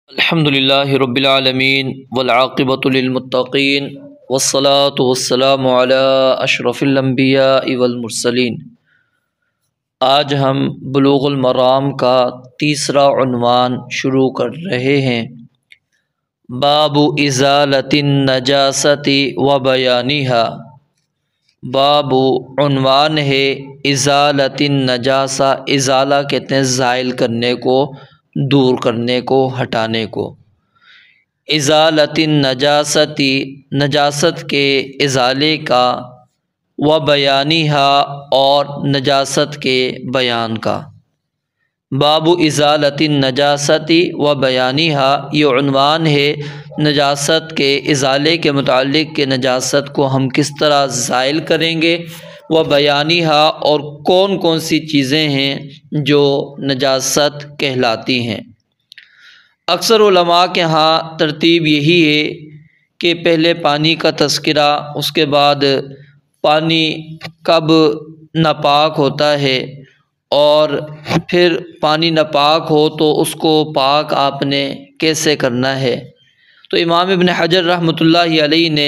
الحمد للہ رب العالمین والعاقبۃ للمتقین والصلاة والسلام علی اشرف الانبیاء والمرسلین۔ آج ہم بلوغ المرام کا تیسرا عنوان شروع کر رہے ہیں۔ باب ازالۃ النجاست و بیانہا۔ باب عنوان ہے ازالۃ النجاسہ، ازالہ کہتے ہیں زائل کرنے کو، دور کرنے کو، ہٹانے کو۔ ازالۃ النجاستی، نجاست کے ازالے کا، و بیانہا اور نجاست کے بیان کا۔ باب ازالۃ النجاستی و بیانہا، یہ عنوان ہے نجاست کے ازالے کے متعلق کہ نجاست کو ہم کس طرح زائل کریں گے، و بیانہا اور کون کون سی چیزیں ہیں جو نجاست کہلاتی ہیں۔ اکثر علماء کے ہاں ترتیب یہی ہے کہ پہلے پانی کا تذکرہ، اس کے بعد پانی کب ناپاک ہوتا ہے، اور پھر پانی ناپاک ہو تو اس کو پاک آپ نے کیسے کرنا ہے۔ تو امام ابن حجر رحمۃ اللہ علیہ نے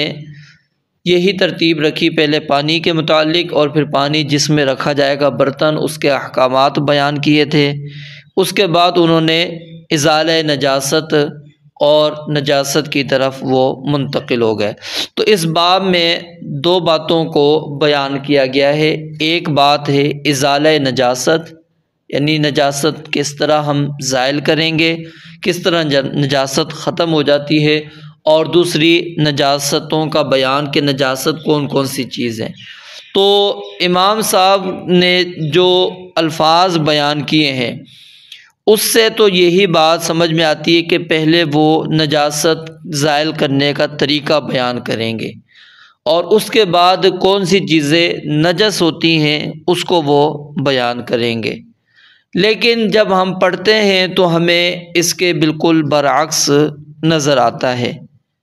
یہی ترتیب رکھی، پہلے پانی کے متعلق اور پھر پانی جس میں رکھا جائے گا برتن، اس کے احکامات بیان کیے تھے۔ اس کے بعد انہوں نے ازالہ نجاست اور نجاست کی طرف وہ منتقل ہو گئے۔ تو اس باب میں دو باتوں کو بیان کیا گیا ہے۔ ایک بات ہے ازالہ نجاست، یعنی نجاست کس طرح ہم زائل کریں گے، کس طرح نجاست ختم ہو جاتی ہے، اور دوسری نجاستوں کا بیان کہ نجاست کون کون سی چیز ہیں۔ تو امام صاحب نے جو الفاظ بیان کیے ہیں اس سے تو یہی بات سمجھ میں آتی ہے کہ پہلے وہ نجاست زائل کرنے کا طریقہ بیان کریں گے، اور اس کے بعد کون سی چیزیں نجس ہوتی ہیں اس کو وہ بیان کریں گے۔ لیکن جب ہم پڑھتے ہیں تو ہمیں اس کے بالکل برعکس نظر آتا ہے،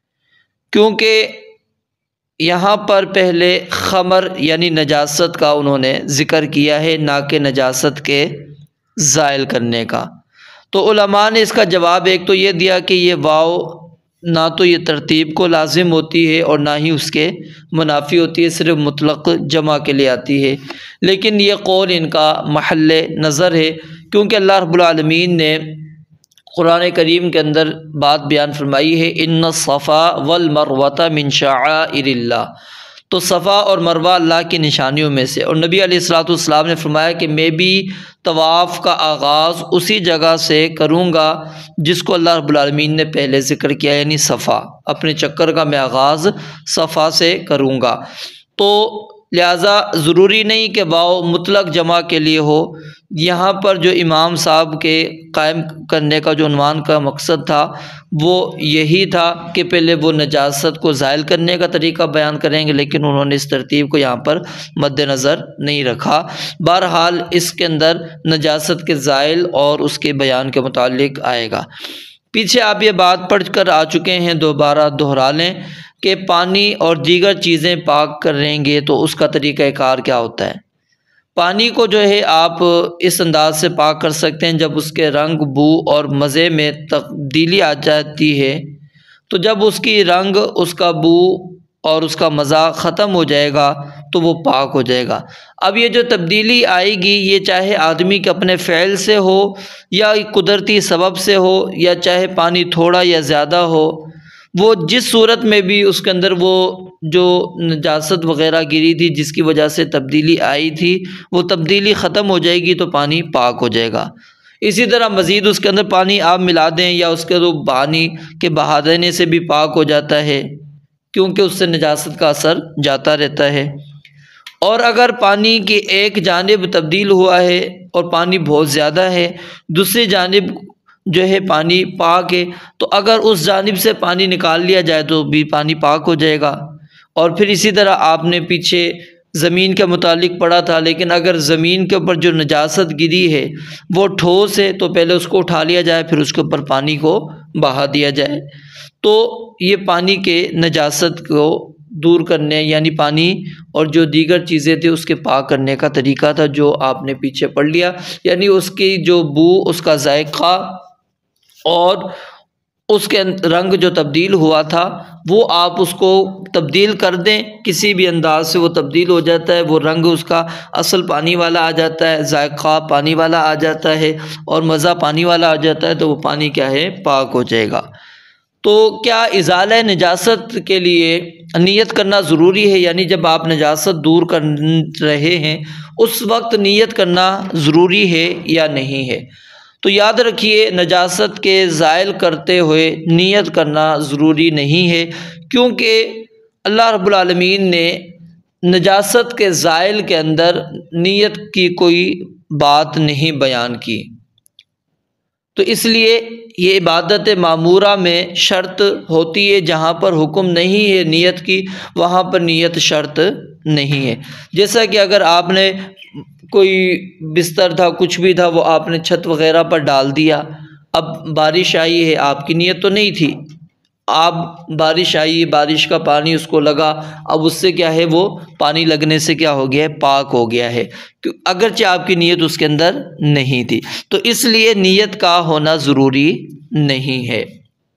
کیونکہ یہاں پر پہلے خمر یعنی نجاست کا انہوں نے ذکر کیا ہے، نہ کہ نجاست کے زائل کرنے کا۔ تو علماء نے اس کا جواب ایک تو یہ دیا کہ یہ واو نہ تو یہ ترتیب کو لازم ہوتی ہے اور نہ ہی اس کے منافی ہوتی ہے، صرف مطلق جمع کے لیے آتی ہے۔ لیکن یہ قول ان کا محل نظر ہے، کیونکہ اللہ رب العالمین نے قرآن کریم کے اندر بات بیان فرمائی ہے، ان الصفا والمروۃ من شعائر اللہ۔ تو صفا اور مروہ اللہ کی نشانیوں میں سے، اور نبی علیہ الصلوۃ والسلام نے فرمایا کہ میں بھی طواف کا آغاز اسی جگہ سے کروں گا جس کو اللہ رب العالمین نے پہلے ذکر کیا، یعنی صفا۔ اپنے چکر کا میں آغاز صفا سے کروں گا۔ تو لہٰذا ضروری نہیں کہ واو مطلق جمع کے لیے ہو۔ یہاں پر جو امام صاحب کے قائم کرنے کا جو عنوان کا مقصد تھا وہ یہی تھا کہ پہلے وہ نجاست کو زائل کرنے کا طریقہ بیان کریں گے، لیکن انہوں نے اس ترتیب کو یہاں پر مد نظر نہیں رکھا۔ بہرحال اس کے اندر نجاست کے زائل اور اس کے بیان کے متعلق آئے گا۔ پیچھے آپ یہ بات پڑھ کر آ چکے ہیں، دوبارہ دہرا لیں کہ پانی اور دیگر چیزیں پاک کریں گے تو اس کا طریقہ کار کیا ہوتا ہے۔ پانی کو جو ہے آپ اس انداز سے پاک کر سکتے ہیں جب اس کے رنگ، بو اور مزے میں تبدیلی آ جاتی ہے، تو جب اس کی رنگ، اس کا بو اور اس کا مزہ ختم ہو جائے گا تو وہ پاک ہو جائے گا۔ اب یہ جو تبدیلی آئے گی یہ چاہے آدمی کے اپنے فعل سے ہو یا قدرتی سبب سے ہو، یا چاہے پانی تھوڑا یا زیادہ ہو، وہ جس صورت میں بھی اس کے اندر وہ جو نجاست وغیرہ گری تھی جس کی وجہ سے تبدیلی آئی تھی وہ تبدیلی ختم ہو جائے گی تو پانی پاک ہو جائے گا۔ اسی طرح مزید اس کے اندر پانی آپ ملا دیں یا اس کے پانی کے بہا دینے سے بھی پاک ہو جاتا ہے، کیونکہ اس سے نجاست کا اثر جاتا رہتا ہے۔ اور اگر پانی کی ایک جانب تبدیل ہوا ہے اور پانی بہت زیادہ ہے، دوسری جانب جو ہے پانی پاک ہے، تو اگر اس جانب سے پانی نکال لیا جائے تو بھی پانی پاک ہو جائے گا۔ اور پھر اسی طرح آپ نے پیچھے زمین کے متعلق پڑھا تھا، لیکن اگر زمین کے اوپر جو نجاست گری ہے وہ ٹھوس ہے تو پہلے اس کو اٹھا لیا جائے، پھر اس کے اوپر پانی کو بہا دیا جائے۔ تو یہ پانی کے نجاست کو دور کرنے، یعنی پانی اور جو دیگر چیزیں تھیں اس کے پاک کرنے کا طریقہ تھا جو آپ نے پیچھے پڑھ لیا، یعنی اس کی جو بو، اس کا ذائقہ اور اس کے رنگ جو تبدیل ہوا تھا وہ آپ اس کو تبدیل کر دیں، کسی بھی انداز سے وہ تبدیل ہو جاتا ہے، وہ رنگ اس کا اصل پانی والا آ جاتا ہے، ذائقہ پانی والا آ جاتا ہے اور مزہ پانی والا آ جاتا ہے، تو وہ پانی کیا ہے، پاک ہو جائے گا۔ تو کیا ازالہ نجاست کے لیے نیت کرنا ضروری ہے؟ یعنی جب آپ نجاست دور کر رہے ہیں اس وقت نیت کرنا ضروری ہے یا نہیں ہے؟ تو یاد رکھیے نجاست کے زائل کرتے ہوئے نیت کرنا ضروری نہیں ہے، کیونکہ اللہ رب العالمین نے نجاست کے زائل کے اندر نیت کی کوئی بات نہیں بیان کی، تو اس لیے یہ عبادت معمورہ میں شرط ہوتی ہے، جہاں پر حکم نہیں ہے نیت کی وہاں پر نیت شرط نہیں ہے۔ جیسا کہ اگر آپ نے کوئی بستر تھا، کچھ بھی تھا، وہ آپ نے چھت وغیرہ پر ڈال دیا، اب بارش آئی ہے، آپ کی نیت تو نہیں تھی، آپ بارش آئی، بارش کا پانی اس کو لگا، اب اس سے کیا ہے، وہ پانی لگنے سے کیا ہو گیا ہے، پاک ہو گیا ہے، اگرچہ آپ کی نیت اس کے اندر نہیں تھی، تو اس لیے نیت کا ہونا ضروری نہیں ہے۔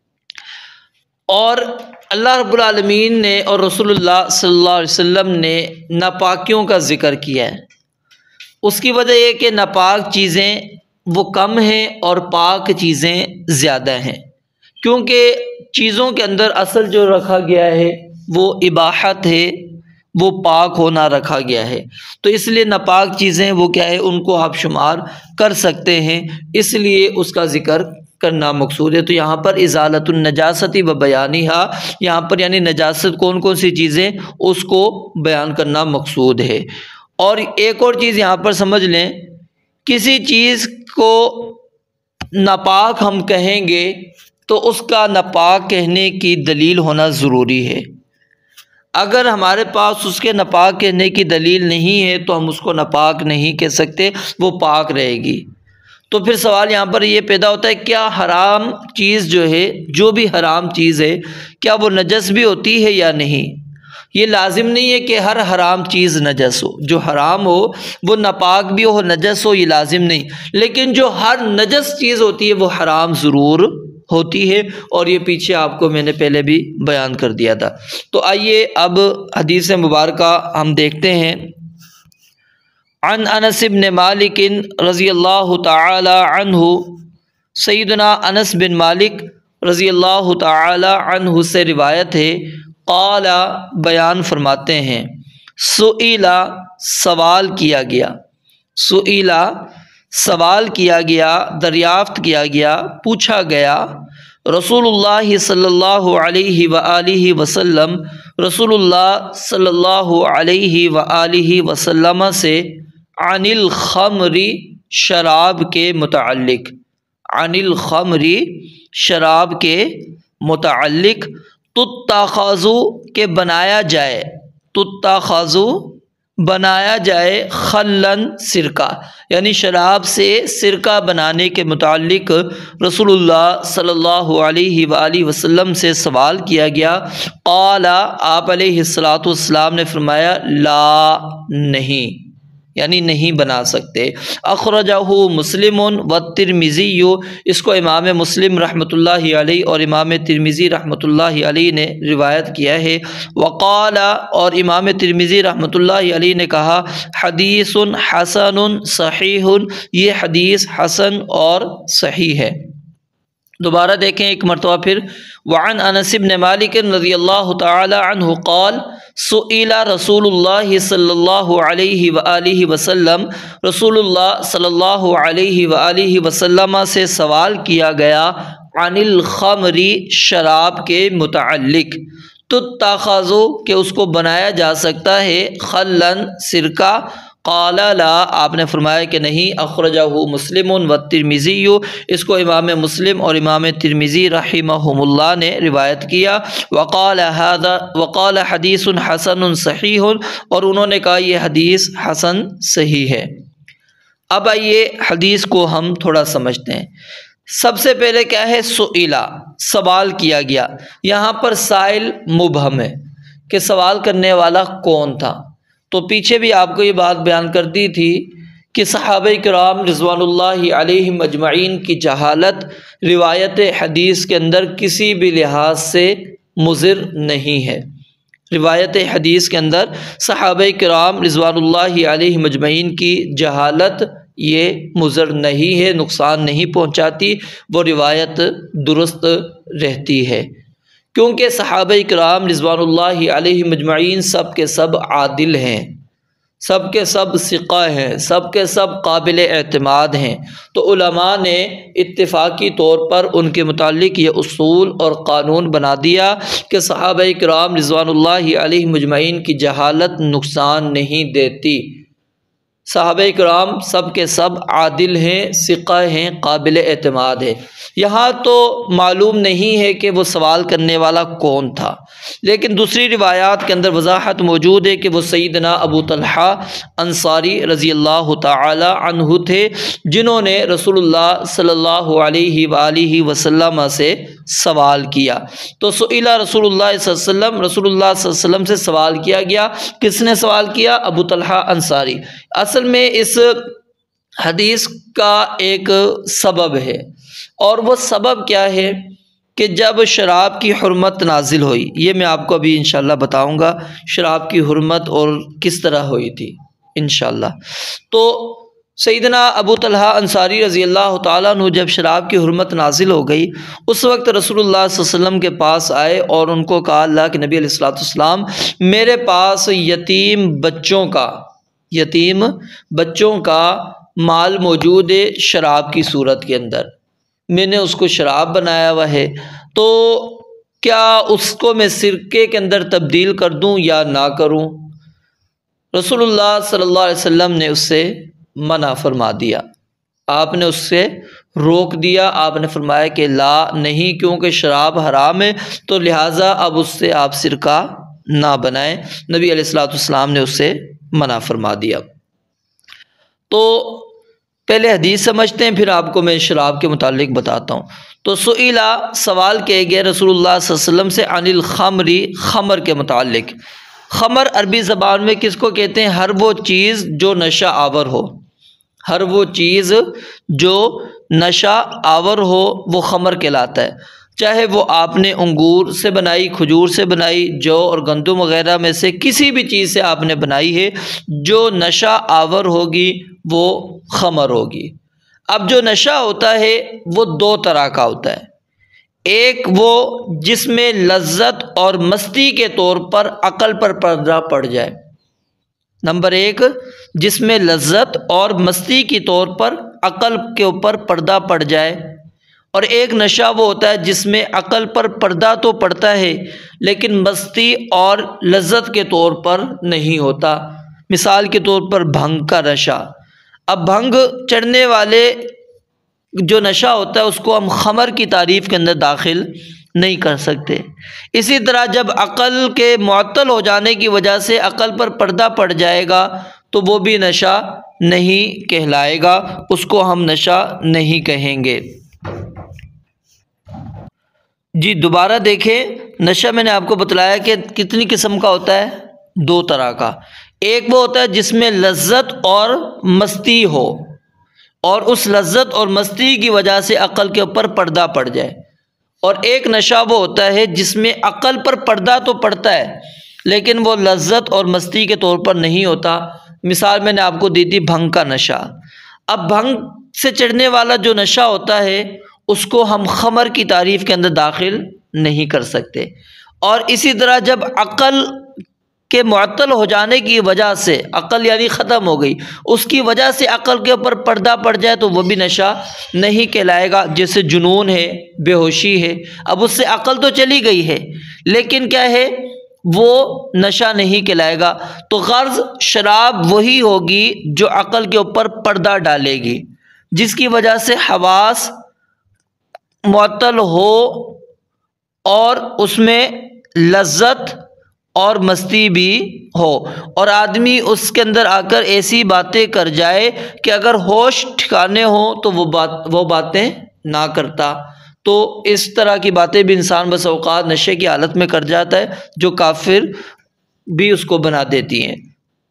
اور اللہ رب العالمین نے اور رسول اللہ صلی اللہ علیہ وسلم نے ناپاکیوں کا ذکر کیا ہے، اس کی وجہ یہ کہ ناپاک چیزیں وہ کم ہیں اور پاک چیزیں زیادہ ہیں، کیونکہ چیزوں کے اندر اصل جو رکھا گیا ہے وہ اباحت ہے، وہ پاک ہونا رکھا گیا ہے، تو اس لیے ناپاک چیزیں وہ کیا ہے، ان کو آپ شمار کر سکتے ہیں، اس لیے اس کا ذکر کرنا مقصود ہے۔ تو یہاں پر ازالۃ النجاست و بیانہا، یہاں پر یعنی نجاست کون کون سی چیزیں اس کو بیان کرنا مقصود ہے۔ اور ایک اور چیز یہاں پر سمجھ لیں، کسی چیز کو ناپاک ہم کہیں گے تو اس کا ناپاک کہنے کی دلیل ہونا ضروری ہے، اگر ہمارے پاس اس کے ناپاک کہنے کی دلیل نہیں ہے تو ہم اس کو ناپاک نہیں کہہ سکتے، وہ پاک رہے گی۔ تو پھر سوال یہاں پر یہ پیدا ہوتا ہے، کیا حرام چیز جو ہے، جو بھی حرام چیز ہے، کیا وہ نجس بھی ہوتی ہے یا نہیں؟ یہ لازم نہیں ہے کہ ہر حرام چیز نجس ہو، جو حرام ہو وہ ناپاک بھی ہو، نجس ہو، یہ لازم نہیں، لیکن جو ہر نجس چیز ہوتی ہے وہ حرام ضرور ہوتی ہے، اور یہ پیچھے آپ کو میں نے پہلے بھی بیان کر دیا تھا۔ تو آئیے اب حدیث مبارکہ ہم دیکھتے ہیں۔ عن انس بن مالک رضی اللہ تعالی عنہ، سیدنا انس بن مالک رضی اللہ تعالی عنہ سے روایت ہے، قال بیان فرماتے ہیں، سئیلا سوال کیا گیا، سئیلا سوال کیا گیا، دریافت کیا گیا، پوچھا گیا، رسول اللہ صلی اللہ علیہ وآلہ وسلم، رسول اللہ صلی اللہ علیہ وآلہ وسلم سے، عن الخمر شراب کے متعلق، عن الخمر شراب کے متعلق، تتخذ کہ بنایا جائے، تتخذ بنایا جائے، خلن سرکہ، یعنی شراب سے سرکہ بنانے کے متعلق رسول اللہ صلی اللہ علیہ وآلہ وسلم سے سوال کیا گیا۔ قال آپ علیہ السلام نے فرمایا، لا نہیں، یعنی نہیں بنا سکتے۔ اخرجہ مسلم و ترمذی، اس کو امام مسلم رحمۃ اللہ علیہ اور امام ترمذی رحمۃ اللہ علیہ نے روایت کیا ہے۔ وقال، اور امام ترمذی رحمۃ اللہ علیہ نے کہا، حدیث حسن صحیح، یہ حدیث حسن اور صحیح ہے۔ دوبارہ دیکھیں ایک مرتبہ پھر، وعن انس بن مالک رضی اللہ تعالی عنہ قال، سئل رسول اللہ صلی اللہ علیہ وآلہ وسلم، رسول اللہ صلی اللہ علیہ وآلہ وسلم سے سوال کیا گیا، عن الخمر شراب کے متعلق، تتخذ کہ اس کو بنایا جا سکتا ہے، خلن سرکہ، قال لا آپ نے فرمایا کہ نہیں، اخرجہ مسلم و ترمذی، اس کو امام مسلم اور امام ترمذی رحمہم اللہ نے روایت کیا۔ وقال حدیث حسن صحیح، اور انہوں نے کہا یہ حدیث حسن صحیح ہے۔ اب آئیے حدیث کو ہم تھوڑا سمجھتے ہیں۔ سب سے پہلے کیا ہے، سئیلا سوال کیا گیا، یہاں پر سائل مبہم ہے کہ سوال کرنے والا کون تھا، تو پیچھے بھی آپ کو یہ بات بیان کر دی تھی کہ صحابہ کرام رضوان اللہ علیہم اجمعین کی جہالت روایت حدیث کے اندر کسی بھی لحاظ سے مضر نہیں ہے۔ روایت حدیث کے اندر صحابہ کرام رضوان اللہ علیہم اجمعین کی جہالت یہ مضر نہیں ہے، نقصان نہیں پہنچاتی، وہ روایت درست رہتی ہے، کیونکہ صحابہ کرام رضوان اللہ علیہم اجمعین سب کے سب عادل ہیں، سب کے سب ثقہ ہیں، سب کے سب قابل اعتماد ہیں۔ تو علماء نے اتفاقی طور پر ان کے متعلق یہ اصول اور قانون بنا دیا کہ صحابہ کرام رضوان اللہ علیہم اجمعین کی جہالت نقصان نہیں دیتی۔ صحابہ کرام سب کے سب عادل ہیں، ثقہ ہیں، قابل اعتماد ہے۔ یہاں تو معلوم نہیں ہے کہ وہ سوال کرنے والا کون تھا، لیکن دوسری روایات کے اندر وضاحت موجود ہے کہ وہ سیدنا ابو طلحہ انصاری رضی اللہ تعالی عنہ تھے، جنہوں نے رسول اللہ صلی اللہ علیہ وآلہ وسلم سے سوال کیا۔ تو سئل رسول اللہ صلی اللہ علیہ وسلم، رسول اللہ صلی اللہ علیہ وسلم سے سوال کیا گیا۔ کس نے سوال کیا؟ ابو طلحہ انصاری۔ اصل میں اس حدیث کا ایک سبب ہے، اور وہ سبب کیا ہے کہ جب شراب کی حرمت نازل ہوئی، یہ میں آپ کو ابھی انشاءاللہ بتاؤں گا شراب کی حرمت اور کس طرح ہوئی تھی انشاءاللہ۔ تو سیدنا ابو طلحہ انصاری رضی اللہ تعالیٰ عنہ جب شراب کی حرمت نازل ہو گئی، اس وقت رسول اللہ صلی اللہ علیہ وسلم کے پاس آئے اور ان کو کہا، اللہ کے نبی علیہ السلام، میرے پاس یتیم بچوں کا مال موجود ہے شراب کی صورت کے اندر، میں نے اس کو شراب بنایا ہوا ہے، تو کیا اس کو میں سرکے کے اندر تبدیل کر دوں یا نہ کروں؟ رسول اللہ صلی اللہ علیہ وسلم نے اس سے منع فرما دیا، آپ نے اس سے روک دیا، آپ نے فرمایا کہ لا نہیں، کیونکہ شراب حرام ہے، تو لہٰذا اب اس سے آپ سرکہ نہ بنائیں۔ نبی علیہ السلام نے اس سے منع فرما دیا۔ تو پہلے حدیث سمجھتے ہیں، پھر آپ کو میں شراب کے متعلق بتاتا ہوں۔ تو سوال کیے گئے رسول اللہ صلی اللہ علیہ وسلم سے عن الخمر، خمر کے متعلق۔ خمر عربی زبان میں کس کو کہتے ہیں؟ ہر وہ چیز جو نشہ آور ہو، ہر وہ چیز جو نشہ آور ہو وہ خمر کہلاتا ہے، چاہے وہ آپ نے انگور سے بنائی، کھجور سے بنائی، جو اور گندم وغیرہ میں سے کسی بھی چیز سے آپ نے بنائی ہے، جو نشہ آور ہوگی وہ خمر ہوگی۔ اب جو نشہ ہوتا ہے وہ دو طرح کا ہوتا ہے، ایک وہ جس میں لذت اور مستی کے طور پر عقل پر پردہ پڑ جائے، نمبر ایک جس میں لذت اور مستی کے طور پر عقل کے اوپر پردہ پڑ جائے، اور ایک نشہ وہ ہوتا ہے جس میں عقل پر پردہ تو پڑتا ہے لیکن مستی اور لذت کے طور پر نہیں ہوتا۔ مثال کے طور پر بھنگ کا نشہ۔ اب بھنگ چڑھنے والے جو نشہ ہوتا ہے اس کو ہم خمر کی تعریف کے اندر داخل نہیں کر سکتے۔ اسی طرح جب عقل کے معطل ہو جانے کی وجہ سے عقل پر پردہ پڑ جائے گا تو وہ بھی نشہ نہیں کہلائے گا، اس کو ہم نشہ نہیں کہیں گے۔ جی دوبارہ دیکھیں، نشہ میں نے آپ کو بتلایا کہ کتنی قسم کا ہوتا ہے؟ دو طرح کا۔ ایک وہ ہوتا ہے جس میں لذت اور مستی ہو، اور اس لذت اور مستی کی وجہ سے عقل کے اوپر پردہ پڑ جائے، اور ایک نشہ وہ ہوتا ہے جس میں عقل پر پردہ تو پڑتا ہے لیکن وہ لذت اور مستی کے طور پر نہیں ہوتا۔ مثال میں نے آپ کو دی تھی بھنگ کا نشہ۔ اب بھنگ سے چڑھنے والا جو نشہ ہوتا ہے اس کو ہم خمر کی تعریف کے اندر داخل نہیں کر سکتے۔ اور اسی طرح جب عقل کے معطل ہو جانے کی وجہ سے، عقل یعنی ختم ہو گئی، اس کی وجہ سے عقل کے اوپر پردہ پڑ جائے تو وہ بھی نشہ نہیں کہلائے گا، جیسے جنون ہے، بے ہوشی ہے۔ اب اس سے عقل تو چلی گئی ہے لیکن کیا ہے، وہ نشہ نہیں کہلائے گا۔ تو غرض شراب وہی ہوگی جو عقل کے اوپر پردہ ڈالے گی، جس کی وجہ سے حواس معطل ہو اور اس میں لذت اور مستی بھی ہو، اور آدمی اس کے اندر آ کر ایسی باتیں کر جائے کہ اگر ہوش ٹھکانے ہوں تو وہ باتیں نہ کرتا۔ تو اس طرح کی باتیں بھی انسان بس اوقات نشے کی حالت میں کر جاتا ہے جو کافر بھی اس کو بنا دیتی ہیں۔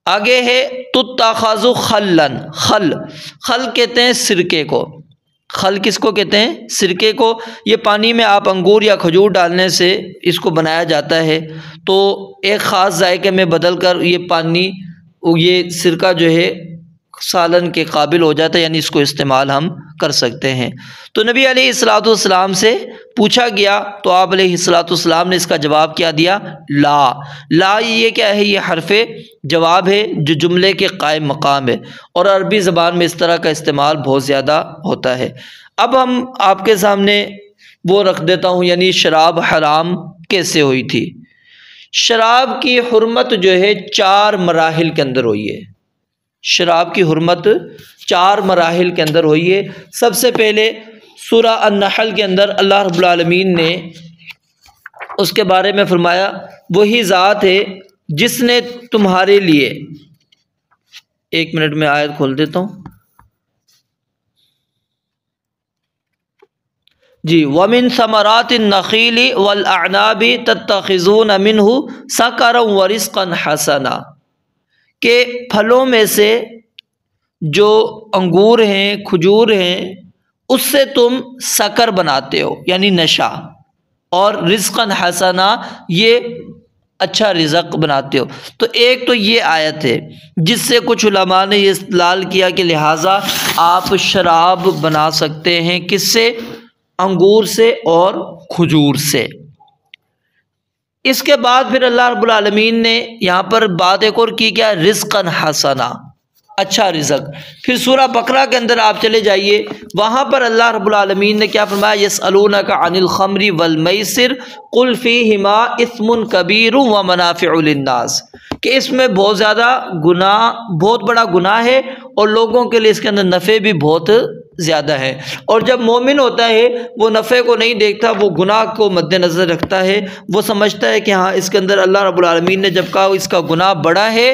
آگے ہے تتخذ خلن، خل کہتے ہیں سرکے کو، خل کس کو کہتے ہیں؟ سرکے کو۔ یہ پانی میں آپ انگور یا کھجور ڈالنے سے اس کو بنایا جاتا ہے، تو ایک خاص ذائقے میں بدل کر یہ پانی، یہ سرکہ جو ہے سالن کے قابل ہو جاتا ہے، یعنی اس کو استعمال ہم کر سکتے ہیں۔ تو نبی علیہ الصلوۃ والسلام سے پوچھا گیا تو آپ علیہ الصلوۃ والسلام نے اس کا جواب کیا دیا؟ لا۔ لا یہ کیا ہے؟ یہ حرف جواب ہے جو جملے کے قائم مقام ہے، اور عربی زبان میں اس طرح کا استعمال بہت زیادہ ہوتا ہے۔ اب ہم آپ کے سامنے وہ رکھ دیتا ہوں، یعنی شراب حرام کیسے ہوئی تھی۔ شراب کی حرمت جو ہے 4 مراحل کے اندر ہوئی ہے۔ شراب کی حرمت 4 مراحل کے اندر ہوئی ہے۔ سب سے پہلے سورہ النحل کے اندر اللہ رب العالمین نے اس کے بارے میں فرمایا، وہی ذات ہے جس نے تمہارے لیے، 1 منٹ میں آیت کھول دیتا ہوں جی، وَمِن ثَمَرَاتِ النَّخِيلِ وَالْأَعْنَابِ تَتَّخِذُونَ مِنْهُ سَكَرًا وَرِزْقًا حَسَنًا، کہ پھلوں میں سے جو انگور ہیں، کھجور ہیں، اس سے تم سکر بناتے ہو یعنی نشہ، اور رزقاً حسنا یہ اچھا رزق بناتے ہو۔ تو ایک تو یہ آیت ہے جس سے کچھ علماء نے یہ استدلال کیا کہ لہٰذا آپ شراب بنا سکتے ہیں، کس سے؟ انگور سے اور کھجور سے۔ اس کے بعد پھر اللہ رب العالمین نے یہاں پر بات ایک اور کی، کیا؟ رزقاً حسنا، اچھا رزق۔ پھر سورہ بقرہ کے اندر آپ چلے جائیے، وہاں پر اللہ رب العالمین نے کیا فرمایا؟ یسألونک عن الخمر والمیسر قل فیہما اثم کبیر ومنافع للناس، کہ اس میں بہت زیادہ گناہ، بہت بڑا گناہ ہے، اور لوگوں کے لیے اس کے اندر نفع بھی بہت زیادہ ہے۔ اور جب مومن ہوتا ہے وہ نفع کو نہیں دیکھتا، وہ گناہ کو مد نظر رکھتا ہے، وہ سمجھتا ہے کہ ہاں اس کے اندر اللہ رب العالمین نے جب کہا اس کا گناہ بڑا ہے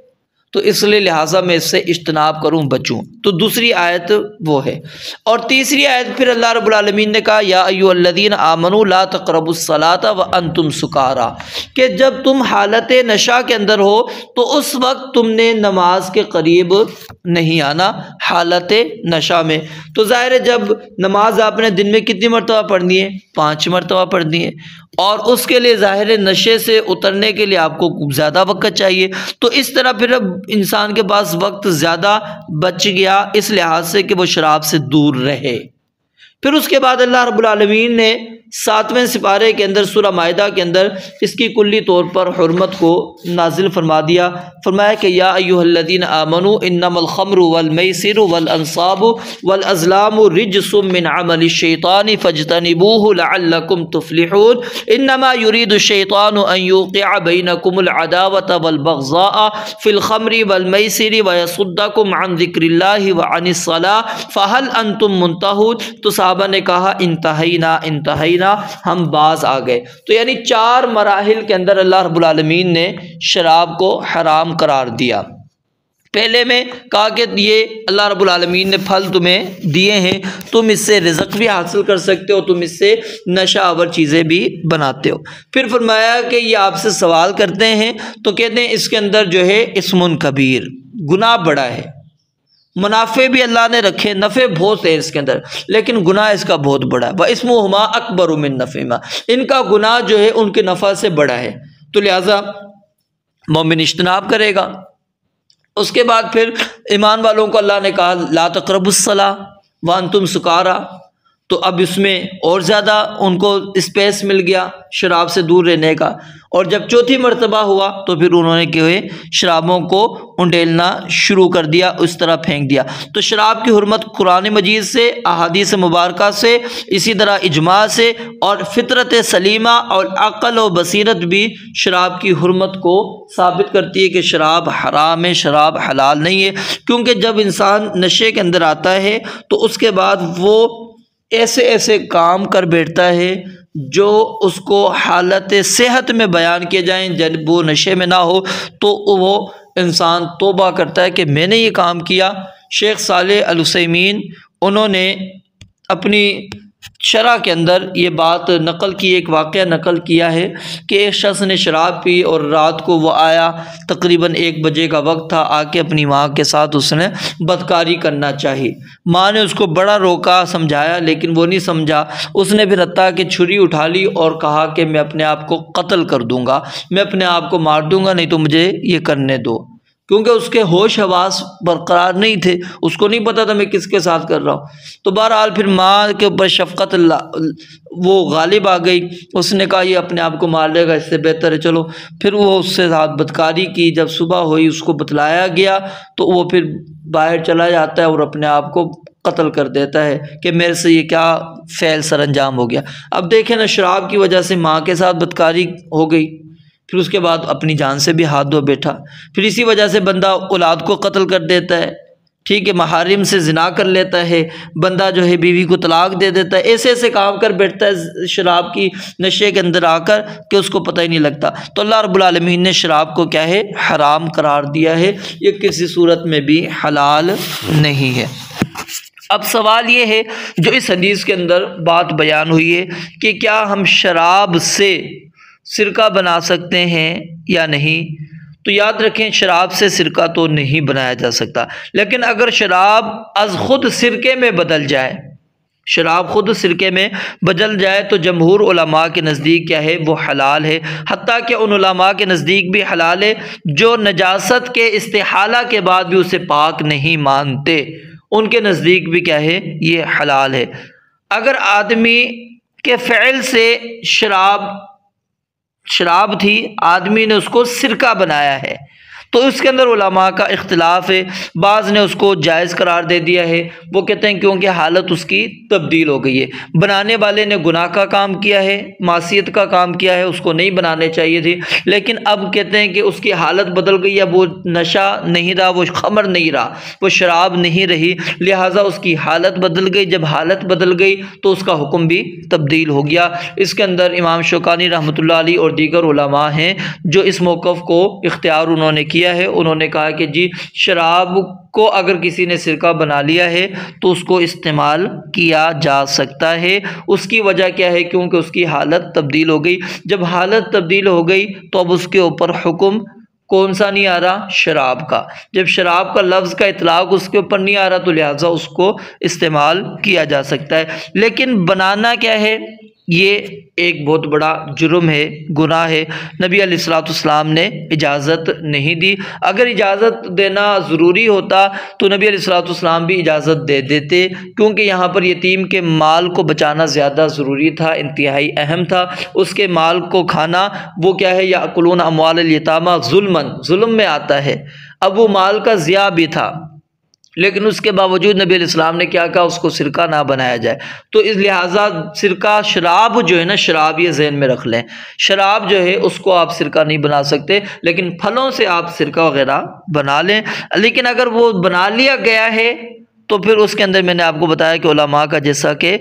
تو اس لیے لہٰذا میں اس سے اجتناب کروں، بچوں۔ تو دوسری آیت وہ ہے۔ اور تیسری آیت پھر اللہ رب العالمین نے کہا یا ایھا الذین آمنوا لا تقربوا الصلاۃ وانتم سکارا، کہ جب تم حالت نشہ کے اندر ہو تو اس وقت تم نے نماز کے قریب نہیں آنا، حالت نشہ میں۔ تو ظاہر ہے جب نماز آپ نے دن میں کتنی مرتبہ پڑھنی ہے؟ 5 مرتبہ پڑھنی ہے، اور اس کے لیے ظاہر نشے سے اترنے کے لیے آپ کو زیادہ وقت چاہیے۔ تو اس طرح پھر اب انسان کے پاس وقت زیادہ بچ گیا، اس لحاظ سے کہ وہ شراب سے دور رہے۔ پھر اس کے بعد اللہ رب العالمین نے 7ویں سپارے کے اندر سورہ مائدہ کے اندر اس کی کلی طور پر حرمت کو نازل فرما دیا، فرمایا کہ یا ایھا الذین آمنوا انما الخمر والمیسر والانصاب والازلام رجس من عمل الشیطان فاجتنبوه لعلکم تفلحون انما یرید الشیطان ان یوقع بینکم العداوة والبغضاء فی الخمر والمیسر ویصدکم عن ذکر اللہ وعن الصلاة فہل انتم منتہون۔ تو صحابہ نے کہا انتہینا انتہینا، ہم باز آ گئے۔ تو یعنی 4 مراحل کے اندر اللہ رب العالمین نے شراب کو حرام قرار دیا۔ پہلے میں کہا کہ یہ اللہ رب العالمین نے پھل تمہیں دیے ہیں، تم اس سے رزق بھی حاصل کر سکتے ہو، تم اس سے نشہ آور چیزیں بھی بناتے ہو۔ پھر فرمایا کہ یہ آپ سے سوال کرتے ہیں تو کہتے ہیں اس کے اندر جو ہے اسم کبیر، گناہ بڑا ہے۔ منافع بھی اللہ نے رکھے، نفع بہت ہے اس کے اندر، لیکن گناہ اس کا بہت بڑا ہے۔ وَإِسْمُهُمَا أَكْبَرُ مِن نَفْعِهِمَا، ان کا گناہ جو ہے ان کے نفع سے بڑا ہے، تو لہٰذا مومن اجتناب کرے گا۔ اس کے بعد پھر ایمان والوں کو اللہ نے کہا لا تقربوا الصلاۃ وانتم سکارا، تو اب اس میں اور زیادہ ان کو اسپیس مل گیا شراب سے دور رہنے کا۔ اور جب 4تھی مرتبہ ہوا تو پھر انہوں نے کہ شرابوں کو انڈیلنا شروع کر دیا، اس طرح پھینک دیا۔ تو شراب کی حرمت قرآن مجید سے، احادیث مبارکہ سے، اسی طرح اجماع سے، اور فطرت سلیمہ اور عقل و بصیرت بھی شراب کی حرمت کو ثابت کرتی ہے کہ شراب حرام ہے، شراب حلال نہیں ہے۔ کیونکہ جب انسان نشے کے اندر آتا ہے تو اس کے بعد وہ ایسے ایسے کام کر بیٹھتا ہے جو اس کو حالت صحت میں بیان کیے جائیں، جب وہ نشے میں نہ ہو تو وہ انسان توبہ کرتا ہے کہ میں نے یہ کام کیا۔ شیخ صالح العثیمین انہوں نے اپنی شرح کے اندر یہ بات نقل کی، ایک واقعہ نقل کیا ہے کہ ایک شخص نے شراب پی اور رات کو وہ آیا، تقریباً 1 بجے کا وقت تھا، آ کے اپنی ماں کے ساتھ اس نے بدکاری کرنا چاہی۔ ماں نے اس کو بڑا روکا، سمجھایا، لیکن وہ نہیں سمجھا۔ اس نے پھر حتیٰ کہ چھری اٹھا لی اور کہا کہ میں اپنے آپ کو قتل کر دوں گا، میں اپنے آپ کو مار دوں گا، نہیں تو مجھے یہ کرنے دو، کیونکہ اس کے ہوش حواس برقرار نہیں تھے، اس کو نہیں پتا تھا میں کس کے ساتھ کر رہا ہوں۔ تو بہرحال پھر ماں کے اوپر شفقت وہ غالب آ گئی، اس نے کہا یہ اپنے آپ کو مار لے گا، اس سے بہتر ہے چلو۔ پھر وہ اس سے ساتھ بدکاری کی، جب صبح ہوئی اس کو بتلایا گیا تو وہ پھر باہر چلا جاتا ہے اور اپنے آپ کو قتل کر دیتا ہے کہ میرے سے یہ کیا فعل سر انجام ہو گیا۔ اب دیکھیں نا، شراب کی وجہ سے ماں کے ساتھ بدکاری ہو گئی، پھر اس کے بعد اپنی جان سے بھی ہاتھ دھو بیٹھا، پھر اسی وجہ سے بندہ اولاد کو قتل کر دیتا ہے، ٹھیک ہے، محارم سے زنا کر لیتا ہے، بندہ جو ہے بیوی کو طلاق دے دیتا ہے، ایسے ایسے کام کر بیٹھتا ہے شراب کی نشے کے اندر آ کر کہ اس کو پتہ ہی نہیں لگتا۔ تو اللہ رب العالمین نے شراب کو کیا ہے، حرام قرار دیا ہے، یہ کسی صورت میں بھی حلال نہیں ہے۔ اب سوال یہ ہے جو اس حدیث کے اندر بات بیان ہوئی ہے کہ کیا ہم شراب سے سرکہ بنا سکتے ہیں یا نہیں، تو یاد رکھیں شراب سے سرکہ تو نہیں بنایا جا سکتا، لیکن اگر شراب از خود سرکے میں بدل جائے، شراب خود سرکے میں بدل جائے تو جمہور علماء کے نزدیک کیا ہے، وہ حلال ہے، حتیٰ کہ ان علماء کے نزدیک بھی حلال ہے جو نجاست کے استحالہ کے بعد بھی اسے پاک نہیں مانتے، ان کے نزدیک بھی کیا ہے، یہ حلال ہے۔ اگر آدمی کے فعل سے شراب تھی، آدمی نے اس کو سرکہ بنایا ہے، تو اس کے اندر علماء کا اختلاف ہے، بعض نے اس کو جائز قرار دے دیا ہے، وہ کہتے ہیں کیونکہ حالت اس کی تبدیل ہو گئی ہے، بنانے والے نے گناہ کا کام کیا ہے، معصیت کا کام کیا ہے، اس کو نہیں بنانے چاہیے تھی، لیکن اب کہتے ہیں کہ اس کی حالت بدل گئی، اب وہ نشہ نہیں رہا، وہ خمر نہیں رہا، وہ شراب نہیں رہی، لہٰذا اس کی حالت بدل گئی، جب حالت بدل گئی تو اس کا حکم بھی تبدیل ہو گیا۔ اس کے اندر امام شوکانی رحمۃ اللہ علیہ اور دیگر علماء ہیں جو اس موقف کو اختیار انہوں نے کیا ہے، انہوں نے کہا کہ جی شراب کو اگر کسی نے سرکہ بنا لیا ہے تو اس کو استعمال کیا جا سکتا ہے۔ اس کی وجہ کیا ہے، کیونکہ اس کی حالت تبدیل ہو گئی، جب حالت تبدیل ہو گئی تو اب اس کے اوپر حکم کون سا نہیں آ رہا، شراب کا، جب شراب کا لفظ کا اطلاق اس کے اوپر نہیں آ رہا تو لہٰذا اس کو استعمال کیا جا سکتا ہے۔ لیکن بنانا کیا ہے، یہ ایک بہت بڑا جرم ہے، گناہ ہے، نبی علیہ الصلوۃ والسلام نے اجازت نہیں دی، اگر اجازت دینا ضروری ہوتا تو نبی علیہ الصلوۃ والسلام بھی اجازت دے دیتے، کیونکہ یہاں پر یتیم کے مال کو بچانا زیادہ ضروری تھا، انتہائی اہم تھا، اس کے مال کو کھانا وہ کیا ہے، یأکلون اموال الیتامی ظلم میں آتا ہے، اب وہ مال کا ضیاع بھی تھا، لیکن اس کے باوجود نبی علیہ السلام نے کیا کہا، اس کو سرکہ نہ بنایا جائے، تو اس لہٰذا سرکہ، شراب جو ہے نا، شراب یہ ذہن میں رکھ لیں، شراب جو ہے اس کو آپ سرکہ نہیں بنا سکتے، لیکن پھلوں سے آپ سرکہ وغیرہ بنا لیں، لیکن اگر وہ بنا لیا گیا ہے تو پھر اس کے اندر میں نے آپ کو بتایا کہ علماء کا جیسا کہ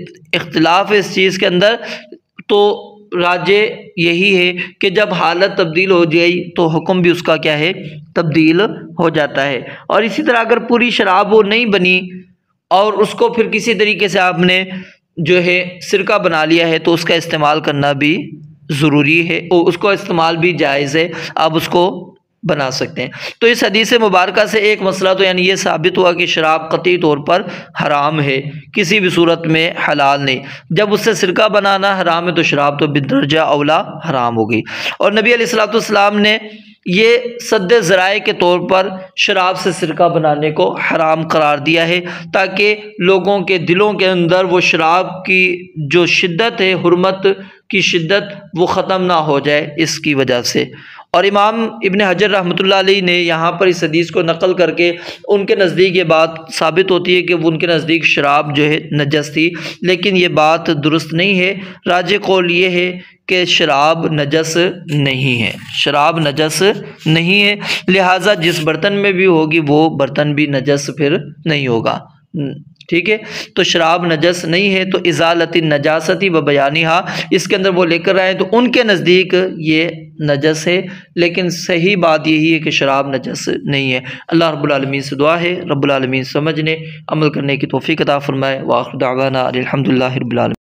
اختلاف ہے اس چیز کے اندر، تو راجع یہی ہے کہ جب حالت تبدیل ہو جائے تو حکم بھی اس کا کیا ہے، تبدیل ہو جاتا ہے۔ اور اسی طرح اگر پوری شراب وہ نہیں بنی اور اس کو پھر کسی طریقے سے آپ نے جو ہے سرکہ بنا لیا ہے تو اس کا استعمال کرنا بھی ضروری ہے، اور اس کو استعمال بھی جائز ہے، آپ اس کو بنا سکتے ہیں۔ تو اس حدیث مبارکہ سے ایک مسئلہ تو یعنی یہ ثابت ہوا کہ شراب قطعی طور پر حرام ہے، کسی بھی صورت میں حلال نہیں، جب اس سے سرکہ بنانا حرام ہے تو شراب تو بدرجہ اولا حرام ہو گئی۔ اور نبی علیہ الصلوۃ والسلام نے یہ سد ذرائع کے طور پر شراب سے سرکہ بنانے کو حرام قرار دیا ہے، تاکہ لوگوں کے دلوں کے اندر وہ شراب کی جو شدت ہے، حرمت کی شدت، وہ ختم نہ ہو جائے اس کی وجہ سے۔ اور امام ابن حجر رحمۃ اللہ علیہ نے یہاں پر اس حدیث کو نقل کر کے ان کے نزدیک یہ بات ثابت ہوتی ہے کہ ان کے نزدیک شراب جو ہے نجس تھی، لیکن یہ بات درست نہیں ہے، راجح قول یہ ہے کہ شراب نجس نہیں ہے، شراب نجس نہیں ہے، لہٰذا جس برتن میں بھی ہوگی وہ برتن بھی نجس پھر نہیں ہوگا، ٹھیک ہے، تو شراب نجس نہیں ہے، تو ازالت النجاستی و بیانہا اس کے اندر وہ لے کر آئے تو ان کے نزدیک یہ نجس ہے، لیکن صحیح بات یہی ہے کہ شراب نجس نہیں ہے۔ اللہ رب العالمین سے دعا ہے رب العالمین سمجھنے عمل کرنے کی توفیق عطا فرمائے۔ وآخر دعوانا الحمدللہ رب العالمین۔